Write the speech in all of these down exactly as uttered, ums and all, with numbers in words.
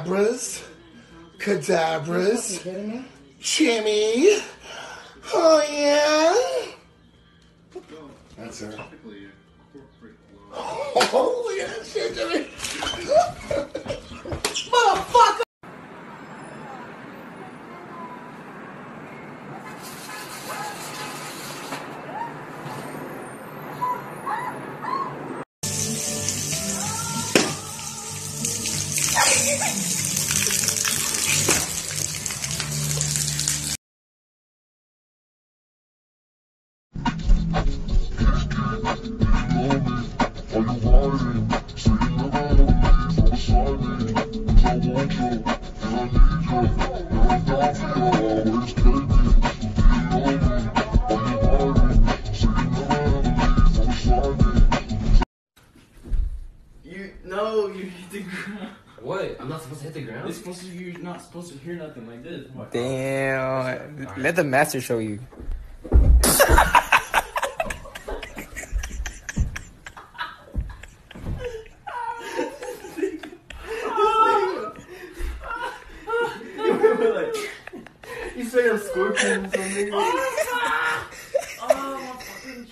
Abracadabras, cadabras, Jimmy. Oh yeah. That's her. Holy shit, Jimmy. Motherfucker. You no, you hit the ground. What? I'm not supposed to hit the ground? It's supposed to. You're not supposed to hear nothing like this. Oh Damn. Right. Let the master show you. You straight up scorpion or something. Oh, my fucking.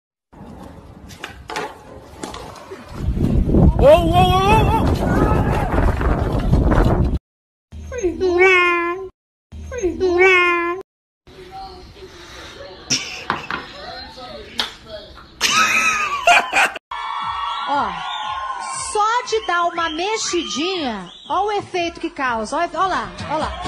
Whoa, whoa, whoa, whoa! Ó, só de dar uma mexidinha, ó o efeito que causa. Ó, ó lá, ó lá.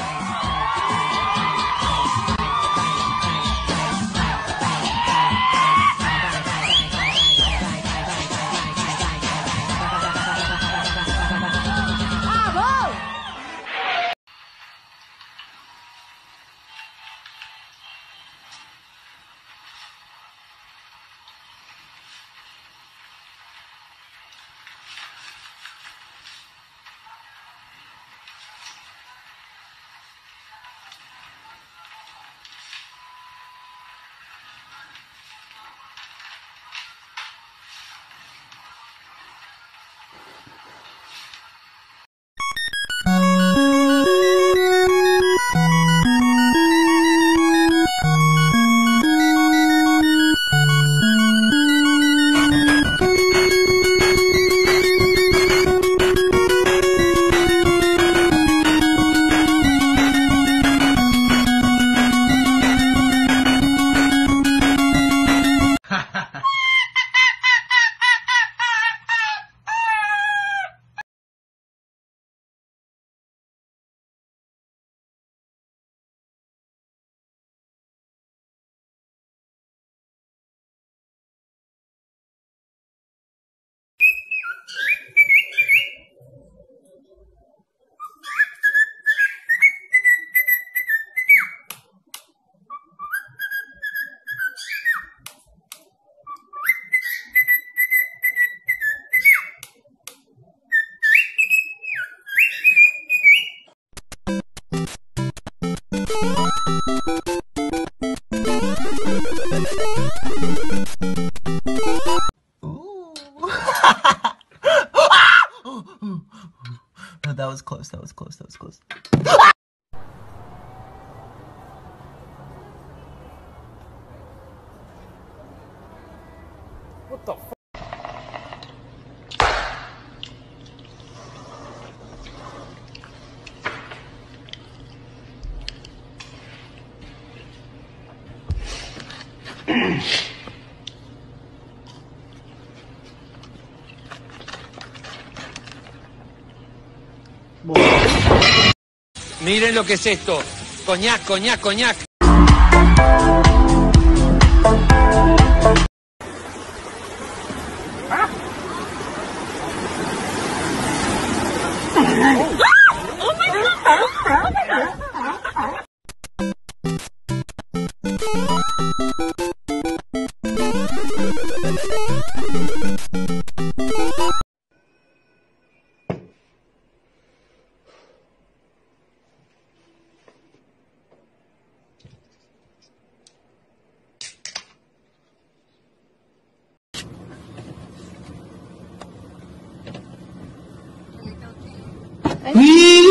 No, that was close, that was close, that was close. What the f- Miren lo que es esto. Coñac, coñac, coñac. We